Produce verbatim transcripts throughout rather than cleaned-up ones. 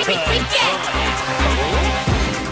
freak, freak, yeah.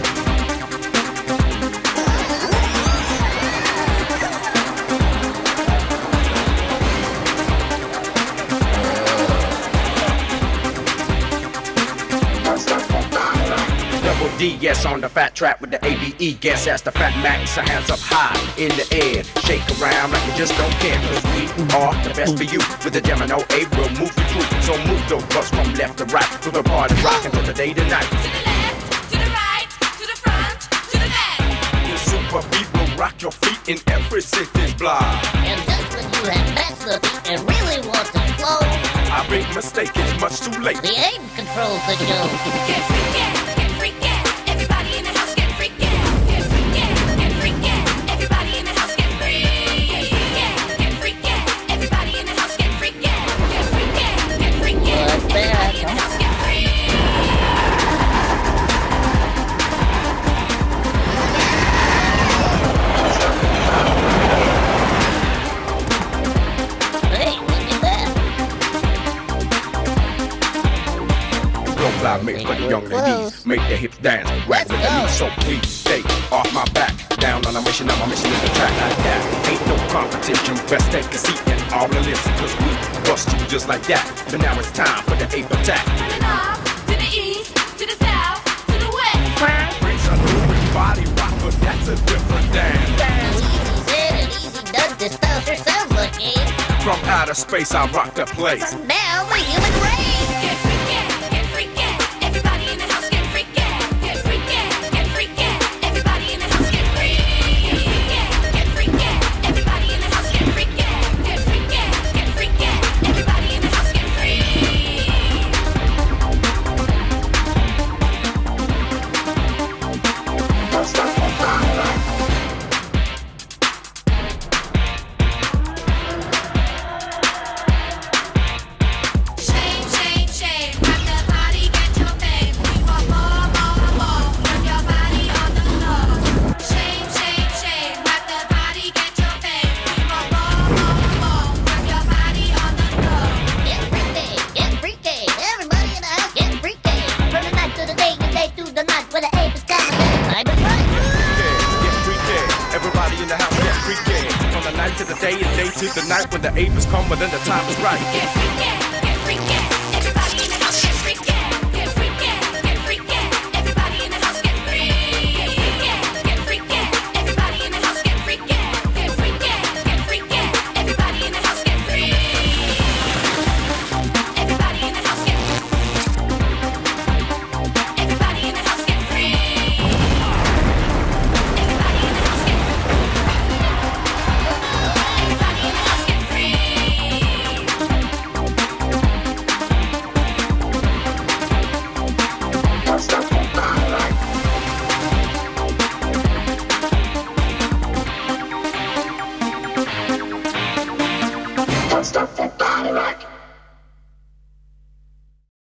D, yes, on the fat trap with the A B E. Guess that's the Fat Max, so hands up high in the air. Shake around like you just don't care, cause we are the best for you. With the Jamin, no A, we'll move you through. So move those bus from left to right, to the party rockin' from the day to night. To the left, to the right, to the front, to the back. The super beat will rock your feet in every cities-blare. And just when you have matched the beat and really want to flow, our big mistake is much too late. the aim controls the show. Get freak, yeah, get freak, yeah. Everybody in the house get freak, yeah. Get freak, yeah, get freak, yeah. Everybody in the house get freak, yeah. Get freak, yeah. Everybody in the house get freak, yeah. Get freak, yeah, get freak, yeah. What's that? Everybody in the house get freak. Hey, look at that. Blow cloud mix for the young ladies. Make their hips dance, wag with the knees. So please stay off my back. Down on a mission, now my mission is to track like that. Ain't no competition, best take a seat and all the listen. Cause we bust you just like that. But now it's time for the ape attack. To the north, to the east, to the south, to the west. Brings a new body rock, but that's a different dance. Easy said and easy does this style sure sounds like it. From outer space, I rock the place. Now the human race. Get freak, yeah, get freak, yeah. Everybody in the house get freak, yeah. Get freak, yeah, get freak, yeah. Everybody in the house get freak, yeah. Get freak, yeah. Everybody in the house get freak, yeah. Get freak, yeah, get freak, yeah. Everybody in the house get freak. Shame, shame, shame. Rock the body, get your fame. We want more, more, more. Work your body on the floor. Shame, shame, shame. Rock the body, get your fame. We want more, more, more. Work your body on the floor. Get freaky, get freaky. Everybody in the house get freaky. From the night to the day, the day to the night, where the ape is coming. I'm a right. Get freaky, everybody in the house get freaky. From the night to the day and day to the night, when the ape is coming, then the time is right. Get freak, yeah.